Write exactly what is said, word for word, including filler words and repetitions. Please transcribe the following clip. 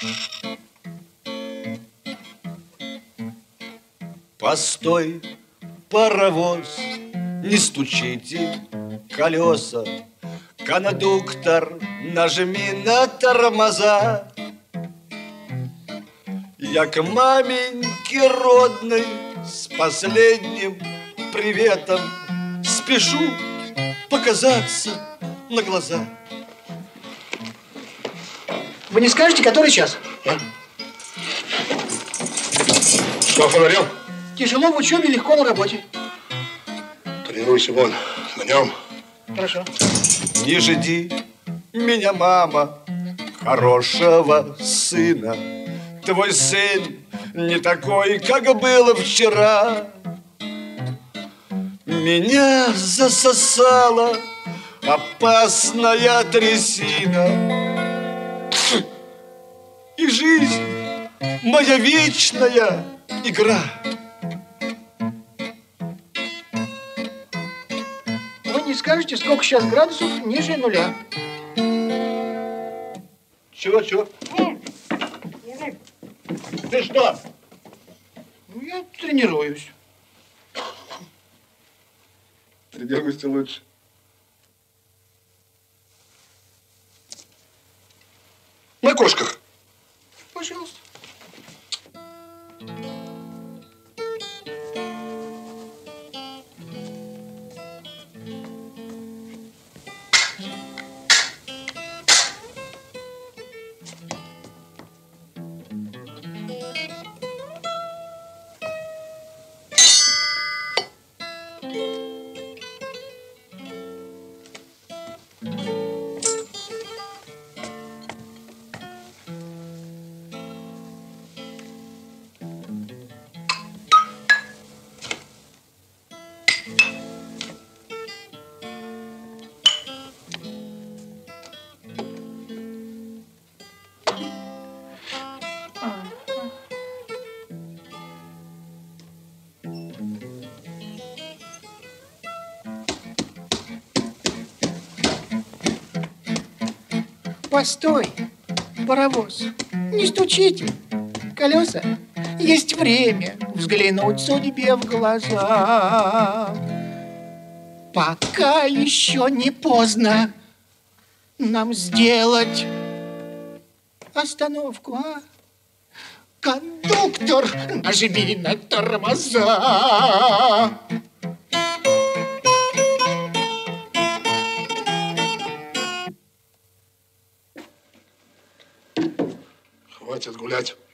Постой, паровоз, не стучите колеса. Кондуктор, нажми на тормоза. Я к маменьке родной с последним приветом спешу показаться на глаза. Вы не скажете, который час? А? Что, фонарем? Тяжело в учебе, легко на работе. Тренируйся вон, на нем. Хорошо. Не жди меня, мама, хорошего сына. Твой сын не такой, как было вчера. Меня засосала опасная трясина. И жизнь моя вечная игра. Вы не скажете, сколько сейчас градусов ниже нуля? Чего, чего? Ты что? Ну, я тренируюсь. Тренируйся лучше. На кошках. Пожалуйста. Постой, паровоз, не стучите колеса. Есть время взглянуть судьбе в глаза. Пока еще не поздно нам сделать остановку, а? Кондуктор, нажми на тормоза. Хватит гулять.